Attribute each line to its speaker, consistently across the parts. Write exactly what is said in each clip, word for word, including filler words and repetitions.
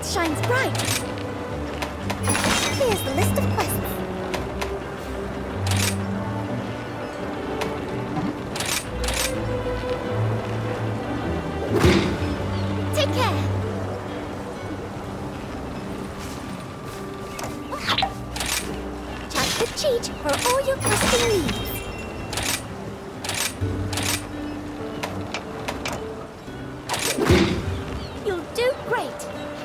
Speaker 1: shines bright. Here's the list of quests. Take care. Chat with Cheech for all your questing needs. You'll do great.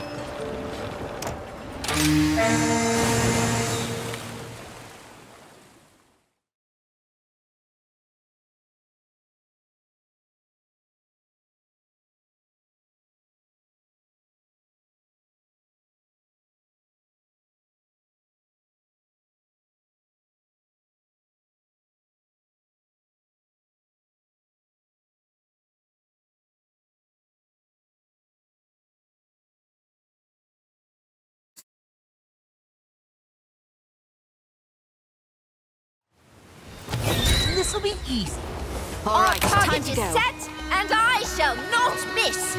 Speaker 2: This will be easy.
Speaker 3: All right,
Speaker 1: Our
Speaker 3: time
Speaker 1: target
Speaker 3: to
Speaker 1: is
Speaker 3: go.
Speaker 1: set, and I shall not miss.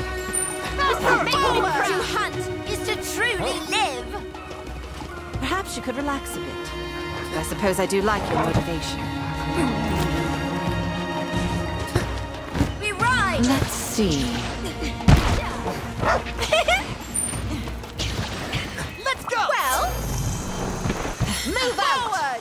Speaker 1: To hunt is to truly live.
Speaker 3: Perhaps you could relax a bit. I suppose I do like your motivation.
Speaker 1: We ride.
Speaker 3: Let's see.
Speaker 2: Let's go!
Speaker 1: Well, move forward.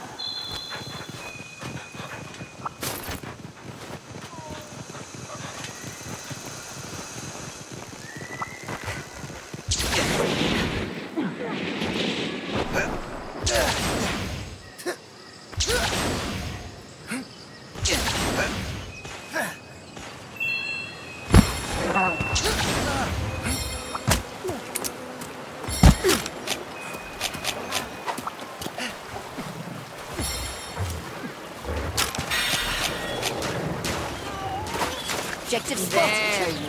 Speaker 1: Objective spotted.
Speaker 3: There you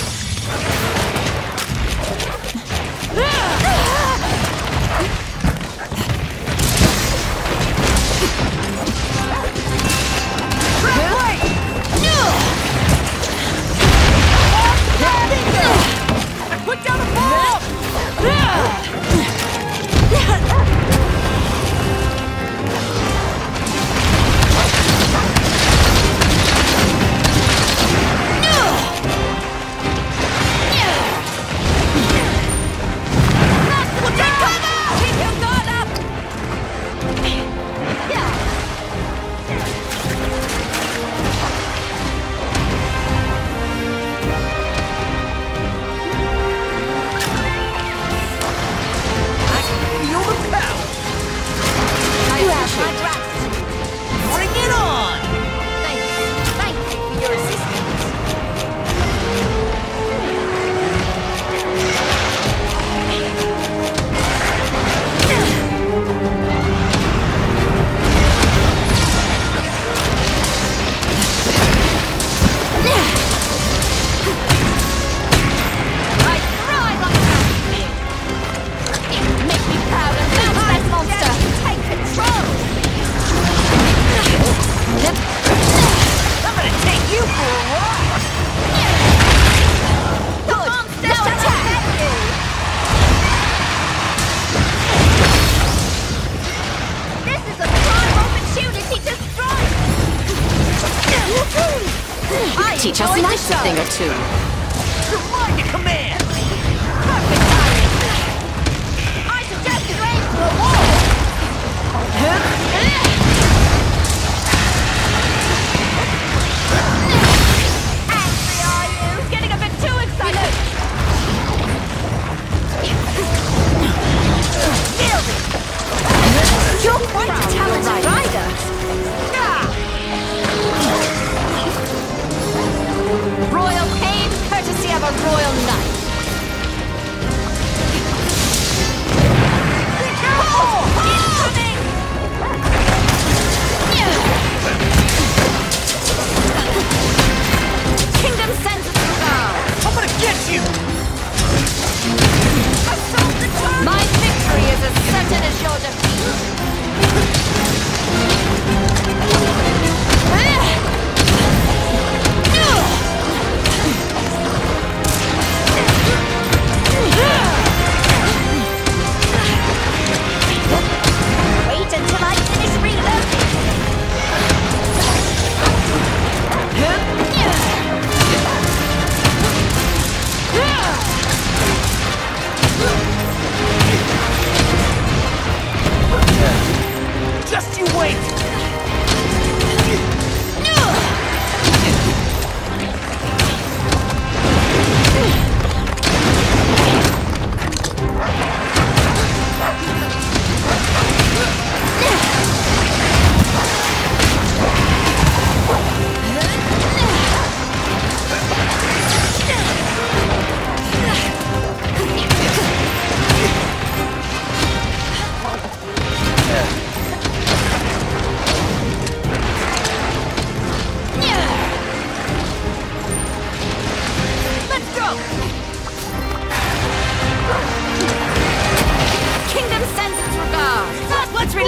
Speaker 2: Put down a ball! Bring it on!
Speaker 1: Thank you. Thank you for your assistance. I thrive on that. Make me proud and bounce that monster. Take control.
Speaker 2: I'm gonna take you for a ride!
Speaker 1: Good. Now attack you. This is a prime opportunity to strike. I
Speaker 3: teach us
Speaker 1: enjoy the
Speaker 3: nice a
Speaker 1: show.
Speaker 3: thing or two.
Speaker 2: You're mine to command!
Speaker 1: Perfect timing. I suggest you aim for a wall. Angry, are you? Getting a bit too excited. Nailed it. You're quite a talented rider. Royal pain, courtesy of a royal knight.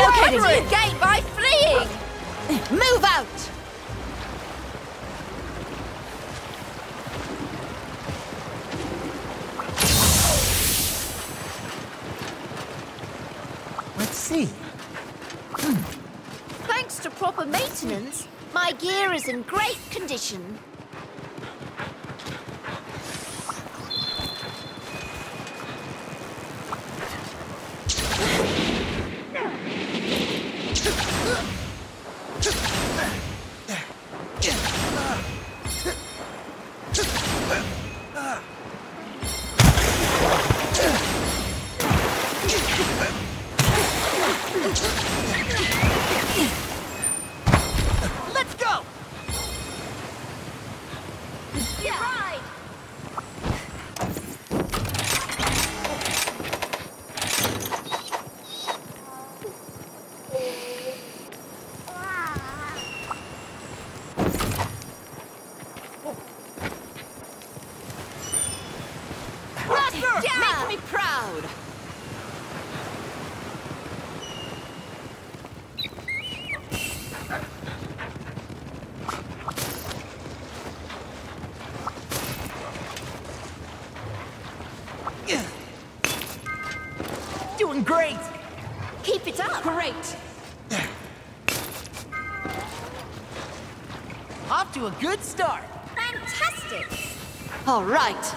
Speaker 3: Relocating.
Speaker 1: What do you gain by fleeing?
Speaker 3: Move out!
Speaker 2: Let's see.
Speaker 1: Thanks to proper maintenance, my gear is in great condition.
Speaker 2: Let's go!
Speaker 1: Ride!
Speaker 3: Make me proud!
Speaker 2: Doing great!
Speaker 1: Keep it up!
Speaker 3: Great!
Speaker 2: Off to a good start!
Speaker 1: Fantastic!
Speaker 3: All right.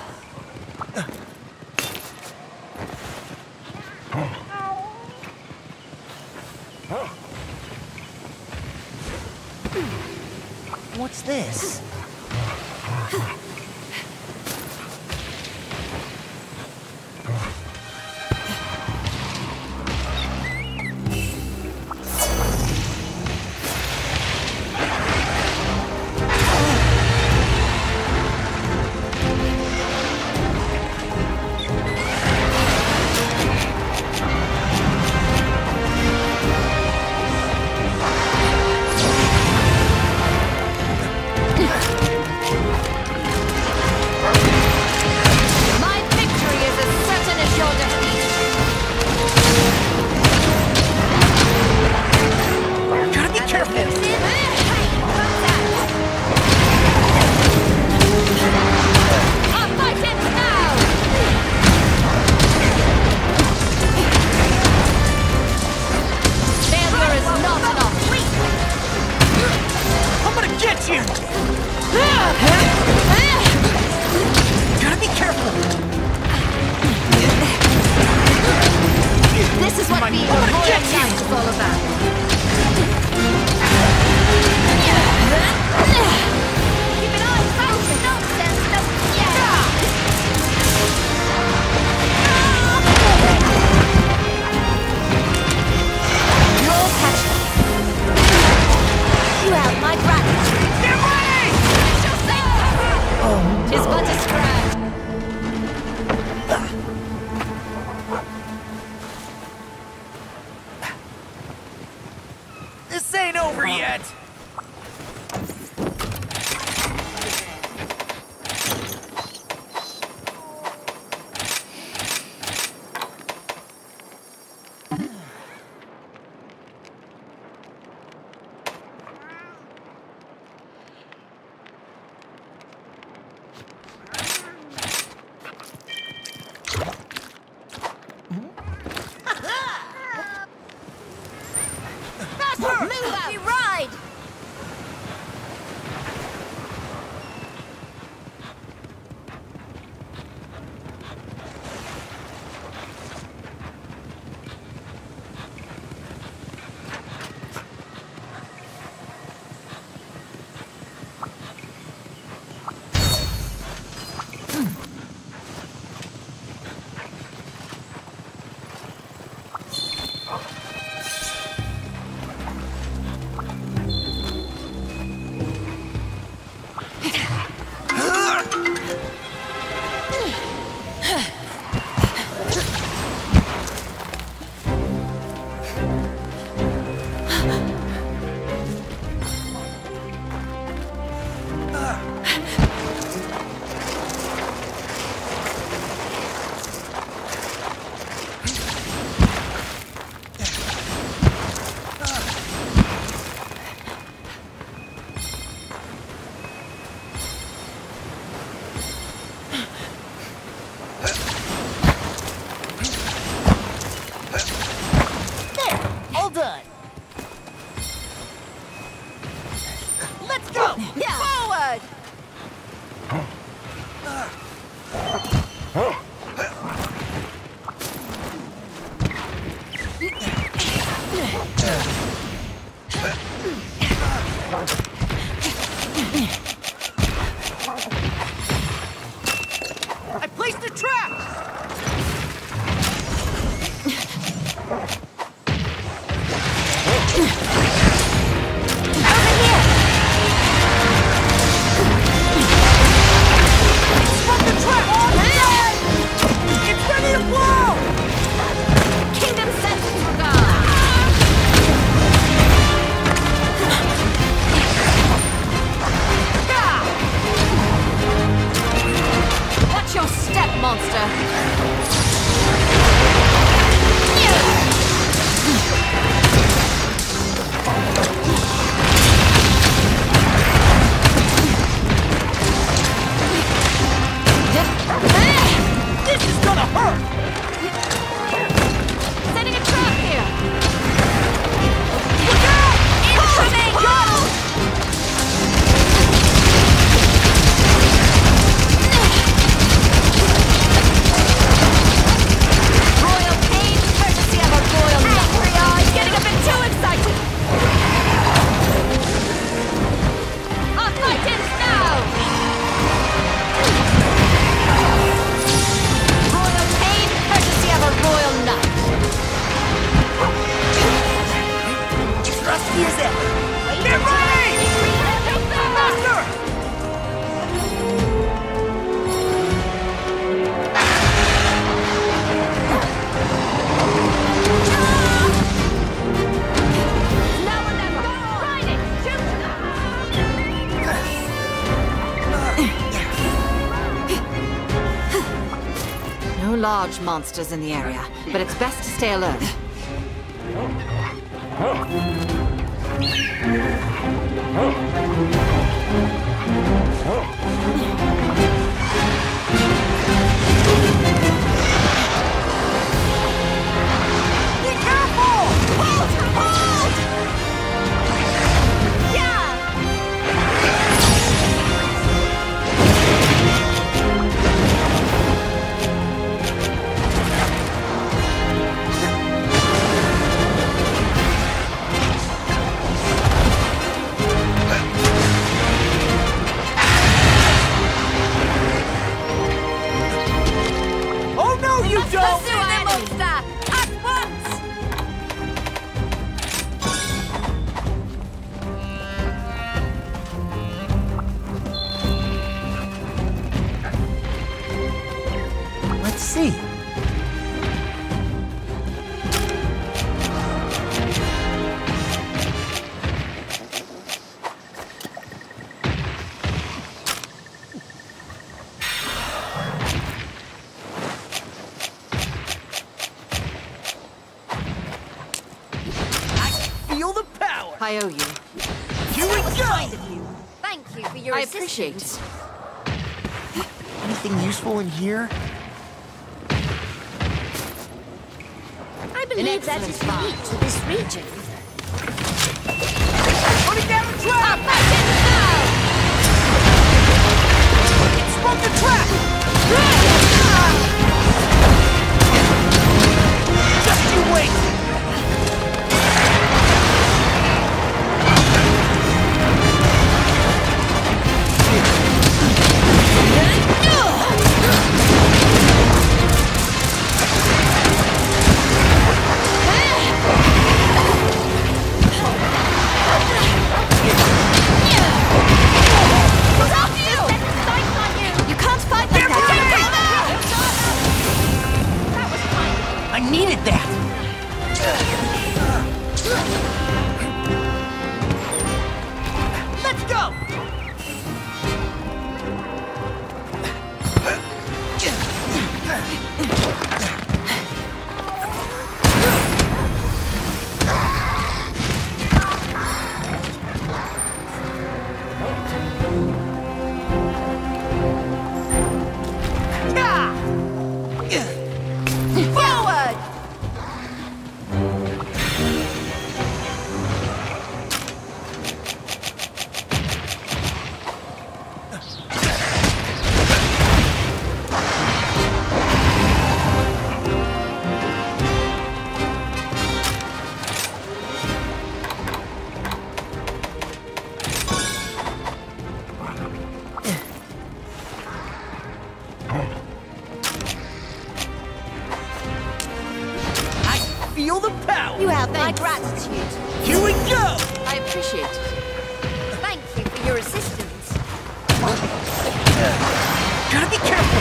Speaker 2: What's this?
Speaker 3: My victory is as certain as your defeat.
Speaker 2: Gotta be careful!
Speaker 3: I'll fight it now! Failure is not an option.
Speaker 2: I'm gonna get you! Gotta be careful!
Speaker 3: This is what
Speaker 2: My-
Speaker 3: being a
Speaker 2: I'm gonna
Speaker 3: royal
Speaker 2: get you!
Speaker 3: knight is all about.
Speaker 1: Keep an eye out for nonsense, don't yeah.
Speaker 3: You'll catch me. You have my gratitude.
Speaker 2: Get ready!
Speaker 3: Tis but a scrap.
Speaker 2: This ain't over yet!
Speaker 1: Move out! We ride!
Speaker 2: done. Let's go!
Speaker 1: Yeah. Forward!
Speaker 2: I placed a trap!
Speaker 3: Large monsters in the area, but it's best to stay alert.
Speaker 2: Be careful!
Speaker 1: Hold! Hold! Yeah! Pursue the monster! At once!
Speaker 2: Let's see.
Speaker 3: I owe you.
Speaker 2: Here we go!
Speaker 1: Thank you for your
Speaker 3: I
Speaker 1: assistance.
Speaker 3: appreciate it.
Speaker 2: Anything useful in here?
Speaker 1: I believe that is unique to this region.
Speaker 2: Putting down the trap!
Speaker 1: Up back in now!
Speaker 2: Smoke the trap! Just you wait! I needed that! power!
Speaker 1: You have my
Speaker 3: Thanks.
Speaker 1: gratitude.
Speaker 2: Here we go!
Speaker 3: I appreciate it.
Speaker 1: Thank you for your assistance.
Speaker 2: Gotta be careful!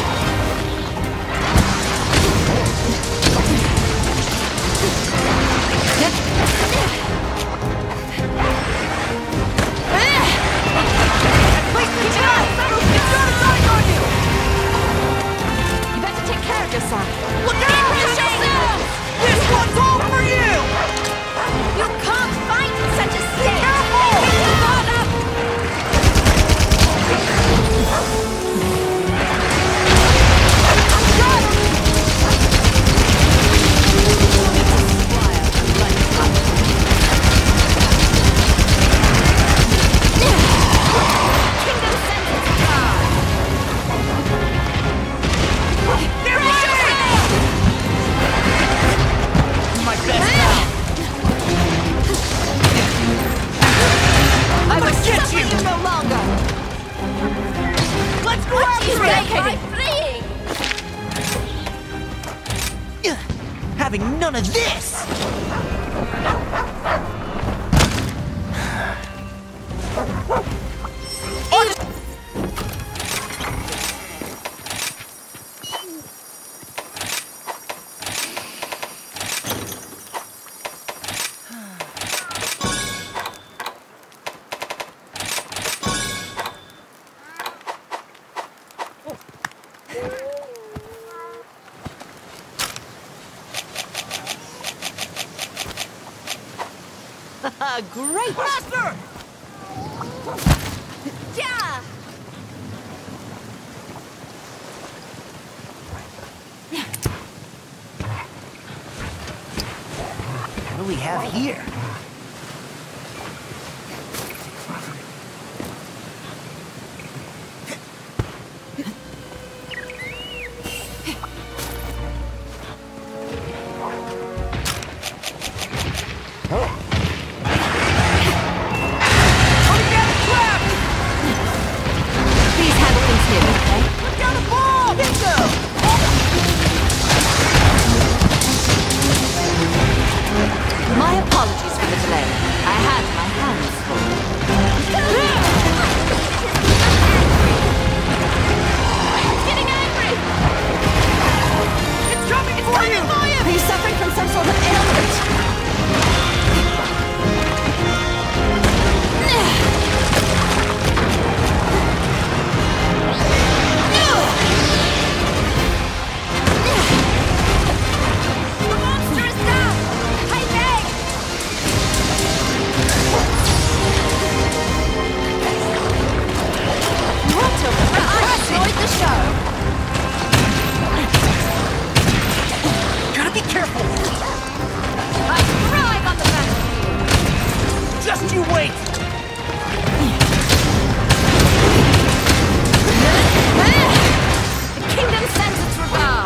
Speaker 3: You better take care of yourself.
Speaker 2: Look out! This one's all for you!
Speaker 1: You can't fight in such a state!
Speaker 2: Careful!
Speaker 1: Kingdom sends its guard!
Speaker 2: My best now!
Speaker 3: I will
Speaker 2: get
Speaker 3: suffer
Speaker 2: you!
Speaker 3: you no longer.
Speaker 2: Let's go
Speaker 1: You
Speaker 2: after
Speaker 1: stay
Speaker 2: it!
Speaker 1: by fleeing!
Speaker 2: Ugh, Having none of this!
Speaker 3: Great.
Speaker 2: Faster!
Speaker 1: Yeah!
Speaker 2: What do we have here?
Speaker 3: Please handle things here, okay?
Speaker 2: Look down the ball! Bingo!
Speaker 3: My apologies for the delay. I had my hands full.
Speaker 1: Getting angry!
Speaker 2: It's coming for you!
Speaker 3: Are you suffering from some sort of ailment?
Speaker 1: The monster is down! I beg!
Speaker 3: What a
Speaker 1: I enjoyed the show!
Speaker 2: Gotta be careful!
Speaker 1: I thrive on the battlefield!
Speaker 2: Just you wait!
Speaker 1: The kingdom sends its regard!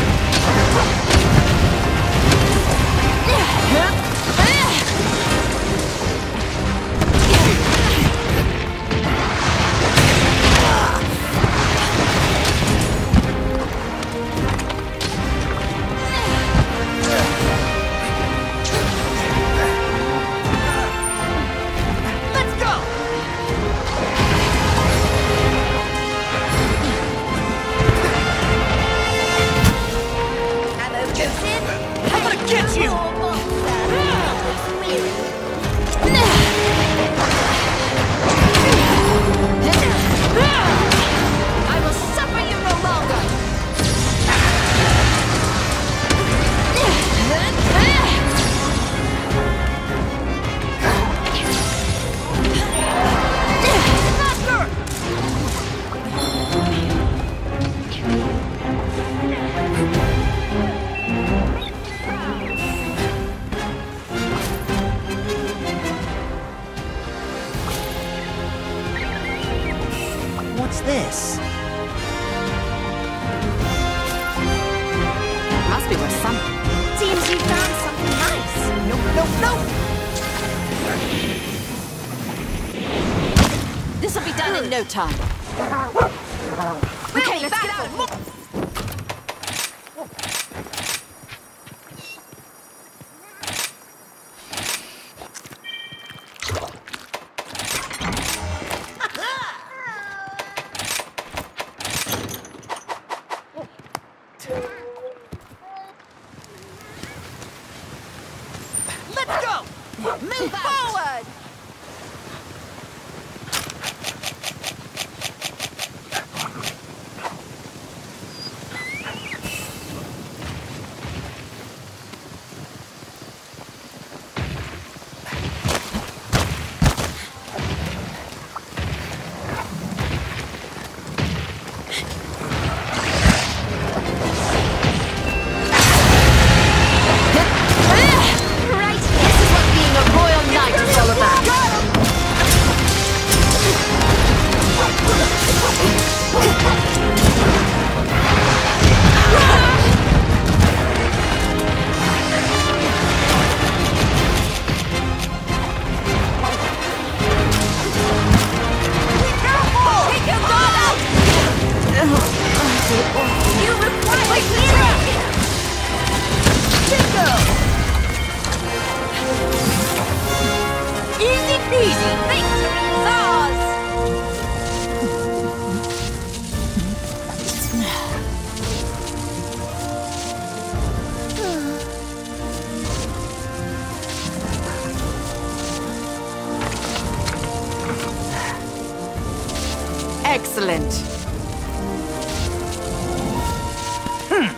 Speaker 2: Let's go!
Speaker 1: Ammo goes in!
Speaker 2: I'm gonna get you!
Speaker 1: More monster! Weary. I will suffer you no longer!
Speaker 2: What's this?
Speaker 3: Must be worth something.
Speaker 1: Seems you found something nice!
Speaker 2: No, no, no!
Speaker 3: This'll be done in no time. Okay, let's get out.
Speaker 1: Move forward!
Speaker 3: Excellent. Hmm.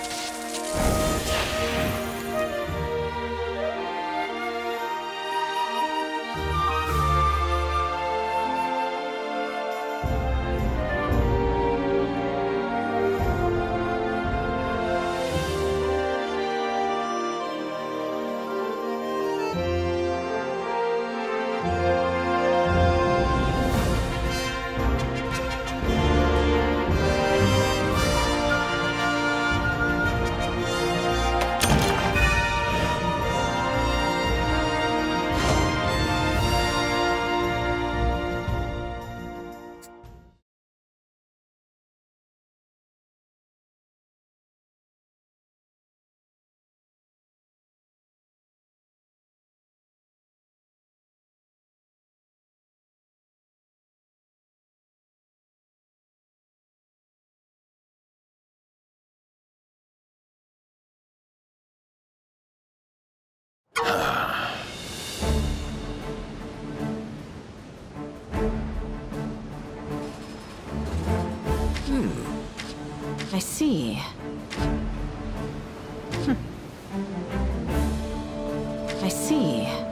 Speaker 3: I see. Hmm. I see.